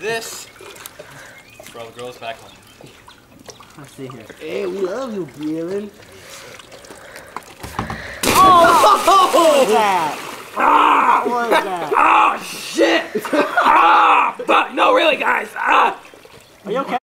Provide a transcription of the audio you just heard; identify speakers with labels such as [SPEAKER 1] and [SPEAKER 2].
[SPEAKER 1] this for all the girls back home.
[SPEAKER 2] Let's see here.
[SPEAKER 3] Hey, we love you, Galen.
[SPEAKER 2] Oh! What is that? What is that?
[SPEAKER 3] Oh, shit! Ah! Fuck! No, really, guys! Ah!
[SPEAKER 2] Are you okay?